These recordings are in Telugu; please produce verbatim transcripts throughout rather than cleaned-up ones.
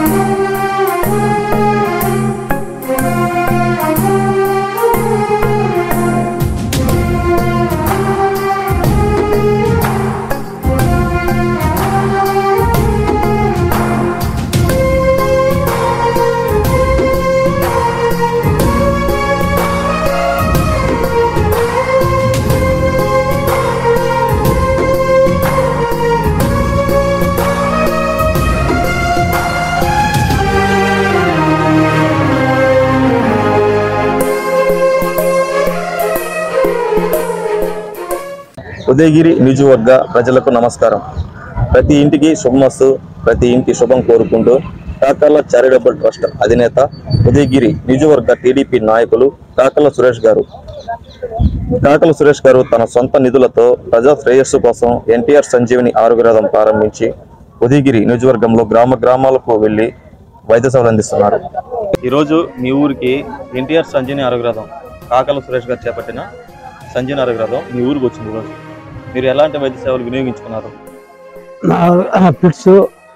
ఉదయగిరి నియోజకవర్గ ప్రజలకు నమస్కారం. ప్రతి ఇంటికి శుభమస్తు, ప్రతి ఇంటి శుభం కోరుకుంటూ కాకర్ల చారిటబుల్ ట్రస్ట్ అధినేత ఉదయగిరి నియోజకవర్గ టీడీపీ నాయకులు కాకర్ల సురేష్ గారు కాకర్ల సురేష్ గారు తన సొంత నిధులతో ప్రజా శ్రేయస్సు కోసం ఎన్టీఆర్ సంజీవని ఆరోగ్య రథం ప్రారంభించి ఉదయగిరి నియోజకవర్గంలో గ్రామ గ్రామాలకు వెళ్లి వైద్య సేవలు అందిస్తున్నారు. ఈరోజు మీ ఊరికి ఎన్టీఆర్ సంజీవని ఆరోగ్య రథం కాకర్ల సురేష్ గారు చేపట్టిన సంజీవని ఆరోగ్య రథం మీ ఊరికి వచ్చింది. ఈరోజు మీరు ఎలాంటి వైద్య సేవలు వినియోగించుకున్నారు? పిట్స్,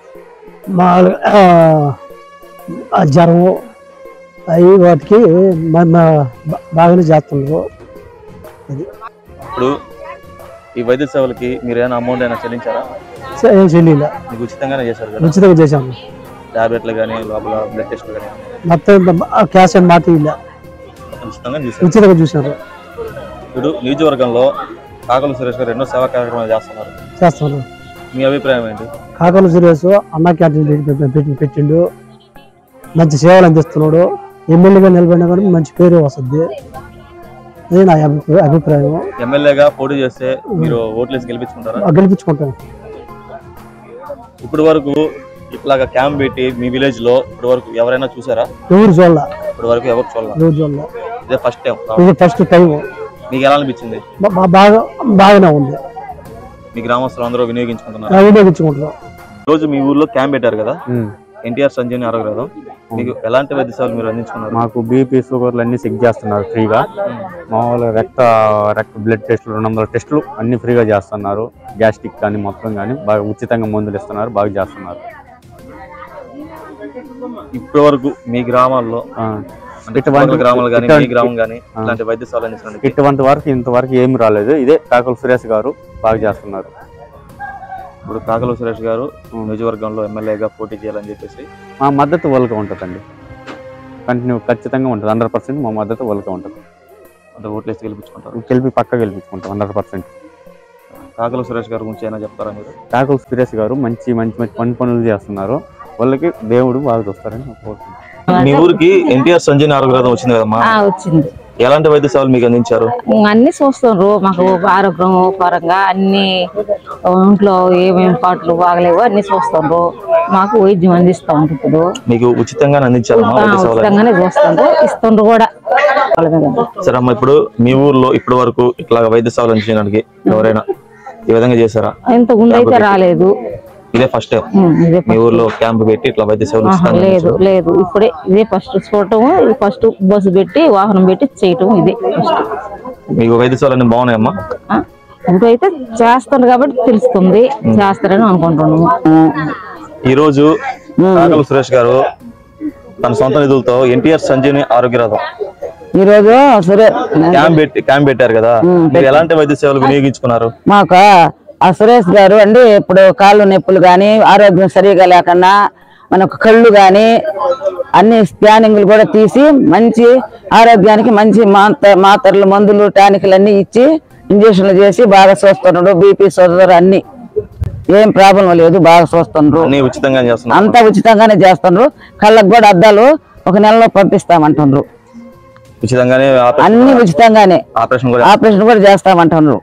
జ్వరం అవి వాటికి బాగానే చేస్తున్నారు. ఇప్పుడు ఈ వైద్య సేవలకి మీరు ఏమైనా అమౌంట్ అయినా చెల్లించారా? ఏం చెల్లిలా, మీకు ఉచితంగానే చేశారు కదా? ఉచితంగా చేశాము. టాబ్లెట్లు కానీ లోపల బ్లడ్ టెస్ట్లు కానీ మొత్తం క్యాష్ అండ్ మాట ఇలా ఉచితంగా ఉచితంగా చూసారు. ఇప్పుడు నియోజకవర్గంలో కాకర్ల సురేష్ గారు ఎన్నో సేవా కార్యక్రమాలు చేస్తున్నారు చేస్తున్నారు మీ అభిప్రాయం ఏంటి? కాకర్ల సురేష్ అన్న క్యాంటీన్ పెట్టిండు, మంచి సేవలు అందిస్తున్నాడు. ఎమ్మెల్యేగా నిలబడినా కానీ మంచి పేరు వస్తుంది. అది నా అభిప్రాయం. ఎమ్మెల్యేగా పోటీ చేస్తే మీరు ఓట్లేసి గెలిపించుకుంటారా? గెలిపించుకుంటాం. ఇప్పటి వరకు ఇట్లాగా క్యాంప్ పెట్టి మీ విలేజ్ లో ఇప్పటి వరకు ఎవరైనా చూసారా? ఎవరు చూడాల, ఇప్పటి వరకు ఎవరు చూడాలి. ఎవరు చూడాల. ఇదే ఫస్ట్ టైం. ఇది ఫస్ట్ టైం. మీకు ఎలా అనిపించింది? బాగా బాగానే ఉంది. మీ గ్రామస్తులు అందరూ వినియోగించుకుంటున్నారు? వినియోగించుకుంటున్నాం. రోజు మీ ఊర్లో క్యాంప్ పెట్టారు కదా, ఎన్టీఆర్ సంజీవని ఆరోగ్య రథం. మీకు ఎలాంటి వైద్య సేవలు మీరు అందించుకున్నారు? మాకు బీపీ షుగర్లు అన్ని చెక్ చేస్తున్నారు ఫ్రీగా. మామూలుగా రక్త రక్త బ్లడ్ టెస్టులు రెండు వందల టెస్టులు అన్ని ఫ్రీగా చేస్తున్నారు. గ్యాస్ట్రిక్ కానీ మొత్తం కానీ బాగా ఉచితంగా మందులు ఇస్తున్నారు, బాగా చేస్తున్నారు. ఇప్పటి వరకు మీ గ్రామాల్లో గ్రామాలు కానీ మీ గ్రామం కానీ ఇలాంటి వైద్య సేవలు అందిస్తున్నారు? ఇటువంటి వరకు ఇంతవరకు ఏమి రాలేదు. ఇదే కాకర్ల సురేష్ గారు బాగా చేస్తున్నారు. ఇప్పుడు కాకర్ల సురేష్ గారు నియోజకవర్గంలో ఎమ్మెల్యేగా పోటీ చేయాలని చెప్పేసి మా మద్దతు వాళ్ళకి ఉంటుందండి. కంటిన్యూ ఖచ్చితంగా ఉంటుంది. హండ్రెడ్ పర్సెంట్ మా మద్దతు వాళ్ళకి ఉంటుంది. అంటే ఓట్లేసి గెలిపించుకుంటారు? గెలిపి పక్క గెలిపించుకుంటాం హండ్రెడ్ పర్సెంట్. కాకర్ల సురేష్ గారి గురించి ఏమైనా చెప్తారా మీరు? కాకర్ల సురేష్ గారు మంచి మంచి మంచి పని పనులు చేస్తున్నారు. వాళ్ళకి దేవుడు బాగా చూస్తారని కోరుకుంటున్నాను. మీ ఊరికి ఎన్టీఆర్ సంజీవని ఆరోగ్య రథం వచ్చింది కదమ్మా, వచ్చింది. ఎలాంటి వైద్య సేవలు మీకు అందించారు? అన్ని చూస్తున్నారు. మాకు ఆరోగ్యం పరంగా అన్ని ఇంట్లో ఏమేమి పాటలు బాగలేవు అన్ని చూస్తున్నారు. మాకు వైద్యం అందిస్తా ఉంటుంది. మీకు ఉచితంగానే అందించారు? ఉచితంగానే చూస్తుండ్రు, ఇస్తుండ్రు కూడా. సరే అమ్మా, ఇప్పుడు మీ ఊర్లో ఇప్పటి వరకు ఇట్లా వైద్య సేవలు అందించడానికి ఎవరైనా ఈ విధంగా చేశారా? ఇంత ముందైతే రాలేదు. ఇదే ఫస్ట్ టైం మీ ఊర్లో క్యాంప్ పెట్టి ఇట్లా వైద్య సేవలు? లేదు లేదు, ఇప్పుడే ఇదే ఫస్ట్ చూడటం. ఫస్ట్ బస్సు పెట్టి వాహనం పెట్టి చేయటం ఇదే ఫస్ట్. మీకు వైద్య సేవలు అన్ని బాగున్నాయమ్మా? ఇప్పుడైతే చేస్తారు కాబట్టి తెలుస్తుంది, చేస్తారని అనుకుంటున్నాము. ఈ రోజు కాకర్ల సురేష్ గారు తన సొంత నిధులతో ఎన్టీఆర్ సంజీవని ఆరోగ్య రథం ఈ రోజు క్యాంప్ పెట్టి క్యాంప్ పెట్టారు కదా, మీరు ఎలాంటి వైద్య సేవలు వినియోగించుకున్నారు? మాకు ఆ సురేష్ గారు అండి ఇప్పుడు కాళ్ళు నొప్పులు కానీ ఆరోగ్యం సరిగా లేకుండా మనకు కళ్ళు కానీ అన్ని స్కానింగ్లు కూడా తీసి మంచి ఆరోగ్యానికి మంచి మాత మాత్రలు మందులు టానిక్లు అన్ని ఇచ్చి ఇంజక్షన్లు చేసి బాగా చూస్తున్నాడు. బీపీ షుగర్ అన్ని ఏం ప్రాబ్లం లేదు, బాగా చూస్తున్నారు. అంతా ఉచితంగానే చేస్తున్నారు. కళ్ళకు కూడా అద్దాలు ఒక నెలలో పంపిస్తామంటున్నారు. ఉచితంగానే అన్ని ఉచితంగానే ఆపరేషన్ కూడా చేస్తామంటున్నారు.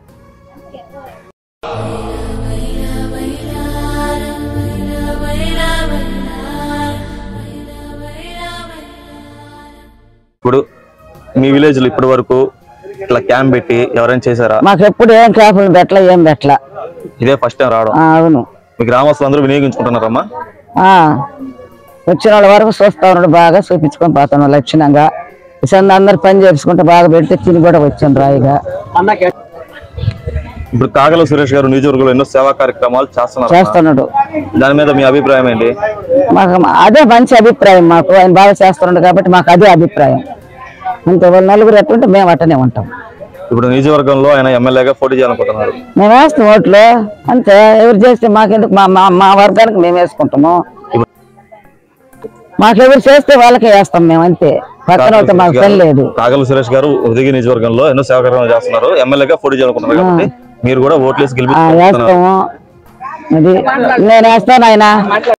ఇప్పుడు మీ విలేజ్ లో ఇప్పటి వరకు ఇట్లా క్యాంప్ పెట్టి ఎవరైనా చేశారా? మాకు ఎప్పుడు ఏం క్యాంపులు పెట్టలా, ఏం పెట్టలా. ఇదే ఫస్ట్ టైం రావడం? అవును. మీ గ్రామస్తులు అందరూ వినియోగించుకుంటున్నారమ్మా? వచ్చిన వాళ్ళ వరకు చూస్తా ఉన్నాడు, బాగా చూపించుకొని పోతున్నాడు లక్షణంగా. అందరు పని చేసుకుంటే బాగా పెడితే తిని కూడా వచ్చాను రాయిగా. ఇప్పుడు కాకర్ల సురేష్ గారు నియోజకవర్గంలో ఎన్నో సేవా కార్యక్రమాలు చేస్తున్నారు చేస్తున్నాడు దాని మీద మీ అభిప్రాయం ఏంటి? మాకు అదే మంచి అభిప్రాయం. మాకు ఆయన బాగా చేస్తున్నాడు కాబట్టి మాకు అదే అభిప్రాయం. అంతే, వాళ్ళు నలుగురు ఎట్టుంటే మేము అట్టనే ఉంటాం. ఇప్పుడు నియోజకవర్గంలో ఆయన ఎమ్మెల్యేగా పోటీ చేయాలనుకుంటున్నారు. మేము వేస్తాం ఓట్లు అంతే. ఎవరు చేస్తే మాకెందుకు, మా మా మా వర్గానికి మేము వేసుకుంటాము. మాకెవరు చేస్తే వాళ్ళకే వేస్తాం మేము, అంతే. పక్కన అయితే మాకు పని లేదు. కాగల సురేష్ గారు ఉదయగిరి నియోజకవర్గంలో ఎన్నో సేవా కార్యక్రమాలు చేస్తున్నారు. ఎమ్మెల్యేగా పోటీ చేయాలనుకుంటున్నారు కాబట్టి మీరు కూడా ఓట్లు వేసి గెలిపి వేస్తాము. అది నేను వేస్తాను ఆయన